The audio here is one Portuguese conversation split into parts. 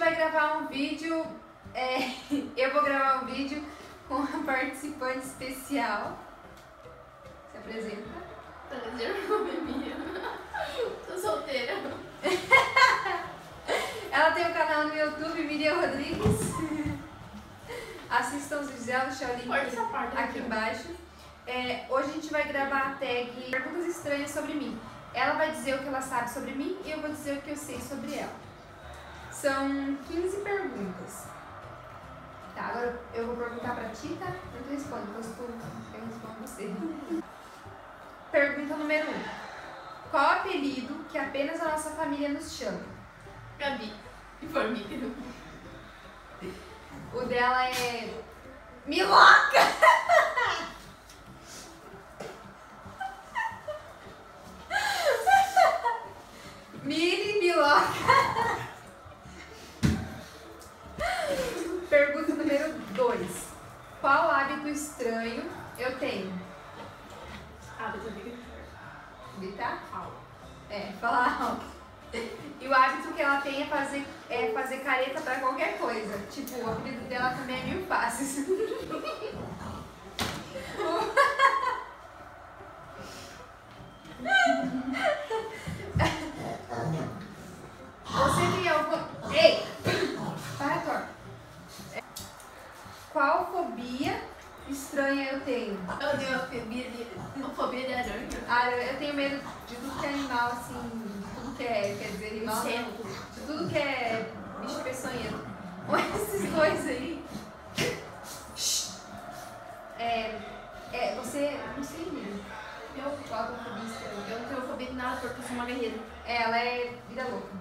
vai gravar um vídeo, eu vou gravar um vídeo com uma participante especial. Se apresenta. Prazer, meu bebê. Tô solteira. Ela tem um canal no YouTube, Miriam Rodrigues. Assistam os vídeos dela, deixa o link aqui embaixo. Hoje a gente vai gravar a tag Perguntas Estranhas sobre mim. Ela vai dizer o que ela sabe sobre mim e eu vou dizer o que eu sei sobre ela. São 15 perguntas. Tá, agora eu vou perguntar pra ti, tá? Eu te respondo, depois eu respondo você. Pergunta número 1. Qual o apelido que apenas a nossa família nos chama? Gabi. E formiga. O dela é... Miloca! Miri Miloca. Pergunta número 2. Qual hábito estranho eu tenho? Hábito de Gritar? Falar alto. E o hábito que ela tem é fazer careta pra qualquer coisa. Tipo, o apelido dela também é Mil Faces. Você tem alguma... Ei! Para, Thor. Qual fobia estranha eu tenho? Eu tenho uma fobia de aranha. Eu tenho medo de tudo que é animal, assim... Tudo que quer dizer animal... De tudo que é bicho peçonhento. Olha esses dois aí. Você... Não sei mesmo. Qual a fobia estranha? Eu não tenho fobia de nada porque eu sou uma guerreira. Ela é vida louca.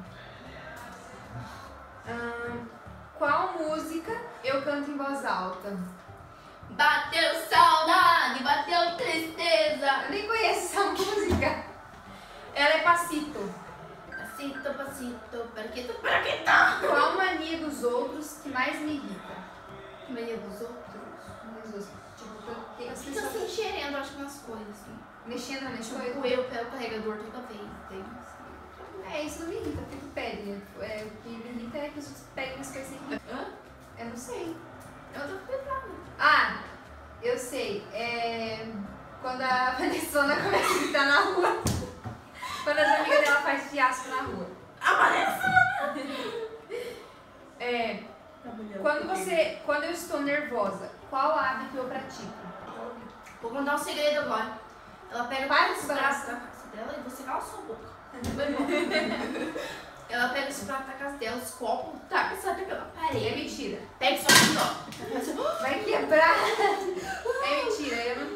Qual música eu canto em voz alta? Bateu saudade, bateu tristeza. Eu nem conheço essa música. Ela é Passito. Passito, passito, paraquito, paraquito. Qual mania dos outros que mais me irrita? Que mania dos outros? Tipo, tem as Fica se pessoas enxerendo, acho que nas coisas, assim. mexendo nas Tipo, coisas. eu pego o carregador toda vez. Isso não me irrita, porque tu pede. O que me irrita é que as pessoas pegam as coisas sem... Hã? Eu não sei. Eu tô pensando. Eu sei. Quando a Vanessona começa a gritar na rua. Quando as amigas dela fazem fiasco na rua. A Vanessa! Quando eu estou nervosa, qual hábito eu pratico? Vou contar um segredo agora. Ela pega Vários os braços da casa dela e você cala sua boca. Ela pega os pratos da casa dela, os copos, taca essa pela parede. É mentira. Pega só aqui, ó. Vai quebrar. É mentira.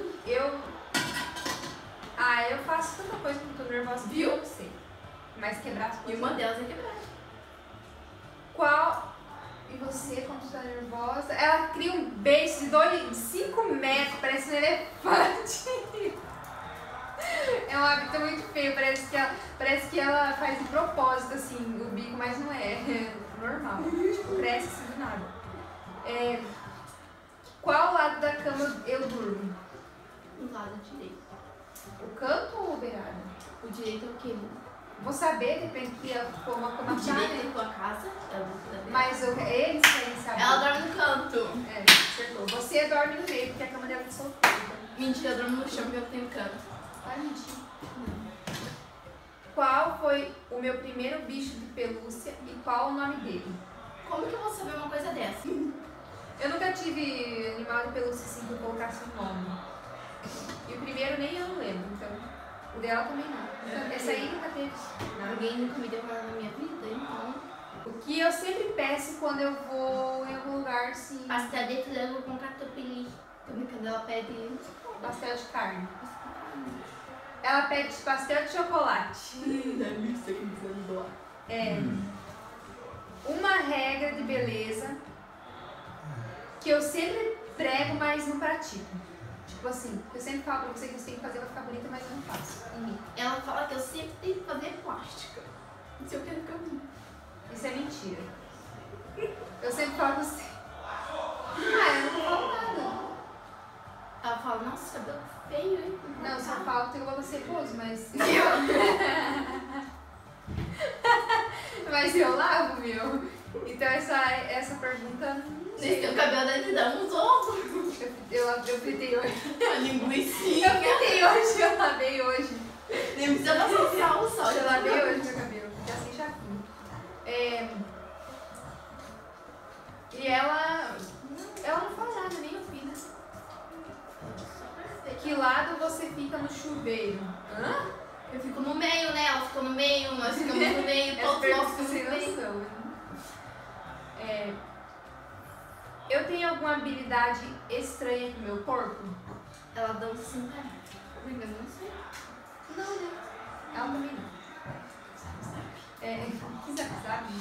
Eu faço tanta coisa quando tô nervosa. Viu? Eu não sei. Mas quebrar as E coisas. uma delas é quebrar. E você, quando tá nervosa? Ela cria um beijo de 5 metros, parece um elefante. É um hábito muito feio, parece que ela faz de propósito, assim, o bico, mas não é normal. Tipo, cresce assim do nada. Qual lado da cama eu durmo? Do lado direito. O canto ou o beirado? O direito é o quê? Vou saber, depende que for uma cama O direito é tua casa. mas eles querem saber. Ela dorme no canto. Acertou. Você dorme no meio, porque a cama dela é solteira. Mentira, eu dormo no chão porque eu tenho canto. Vai mentir. Qual foi o meu primeiro bicho de pelúcia e qual o nome dele? Como que eu vou saber uma coisa dessa? Eu nunca tive animal de pelúcia assim que eu colocasse um nome. E o primeiro nem eu não lembro, então o dela também não. Então, essa aí nunca teve. Ninguém nunca me deu nada na minha vida, então. O que eu sempre peço quando eu vou em algum lugar assim. Pastel de frango com catupiry. Tô brincando, ela pede Pastel de carne. Ela pede pastel de chocolate. Delícia que desandou. Uma regra de beleza que eu sempre prego, mas não pratico. Tipo assim, eu sempre falo pra você que você tem que fazer pra ficar bonita, mas eu não faço. Em mim. Ela fala que eu sempre tenho que fazer plástica. Se eu quero ficar bonita. Isso é mentira. Eu sempre falo pra você. Eu não falo nada. Ela fala, nossa, cabelo feio, hein? Não, eu só falo que eu vou ser secoso, mas... Mas eu lavo, meu. Então Então essa pergunta... Nesse teu cabelo deve dar uns ovos. Eu fritei hoje. A linguiça. Eu fritei hoje, eu lavei hoje. Nem precisa passar o sol. Eu lavei hoje meu cabelo, já sem chapinha. E ela não fala nada, nem opina. Que lado você fica no chuveiro? Hã? Eu fico no meio, né? Ela ficou no meio, nós ficamos no meio, todos nós ficamos no meio. Eu tenho alguma habilidade estranha com o meu corpo? Ela dança assim, cara. Eu não sei. Não, né? Ela também não. Que sabe?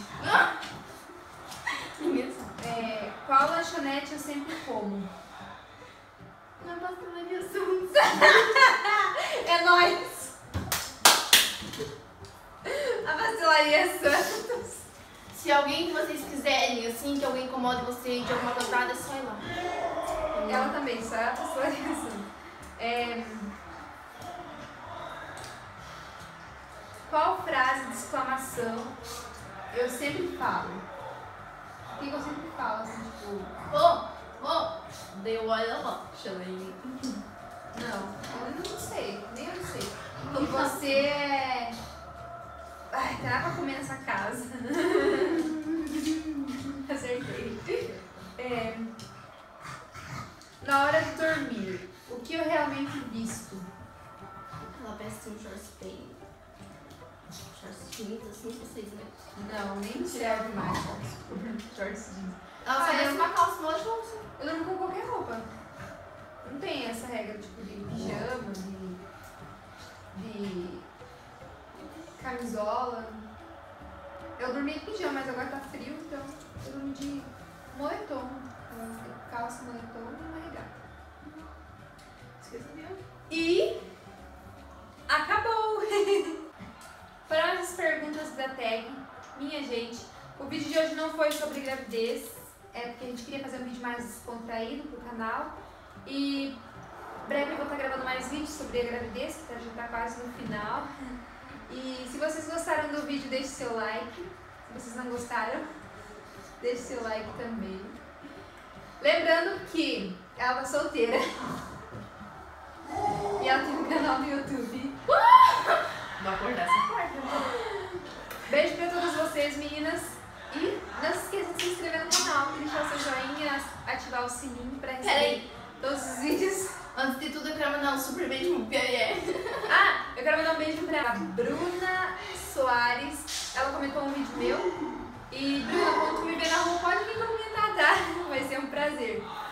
Ninguém sabe. Qual lanchonete eu sempre como? Na pastelaria Santos. É nóis! A pastelaria Santos. Se alguém que vocês quiserem, assim, que alguém incomode você de alguma coisa, é só ir lá. Ela também, só é a pastelaria Santos. Qual frase de exclamação eu sempre falo? O que eu sempre falo, assim, tipo... Deu olha lá. Chamei. Não, eu não sei, nem eu sei. E você é... Ai, tem nada pra comer nessa casa. Acertei. Na hora de dormir, o que eu realmente visto? Ela veste um short bem. Shorts jeans, assim, pra vocês verem. Não, nem serve mais shorts jeans. Ela só veste uma calça, uma calça. Eu durmo com qualquer roupa. Não tem essa regra, tipo, de pijama, de camisola. Eu dormi em pijama, mas agora tá frio, então eu dormi de moletom. Calça, moletom e uma regata. Esqueci de ver. E acabou! Para as perguntas da tag, minha gente, o vídeo de hoje não foi sobre gravidez, porque a gente queria fazer um vídeo mais descontraído pro canal. E breve eu vou estar gravando mais vídeos sobre a gravidez, que já tá quase no final. E se vocês gostaram do vídeo, deixe seu like. Se vocês não gostaram, deixe seu like também. Lembrando que ela tá solteira. E ela tem um canal no YouTube. Vou acordar essa parte. Beijo pra todas vocês, meninas. E não se esqueça de se inscrever no canal, deixar seu joinha, ativar o sininho pra receber todos os vídeos. Antes de tudo, eu quero mandar um super beijo pro Pierre. Eu quero mandar um beijo pra Bruna Soares. Ela comentou um vídeo meu. E Bruna, quando tu me ver na rua, pode vir comentar, tá? Vai ser um prazer.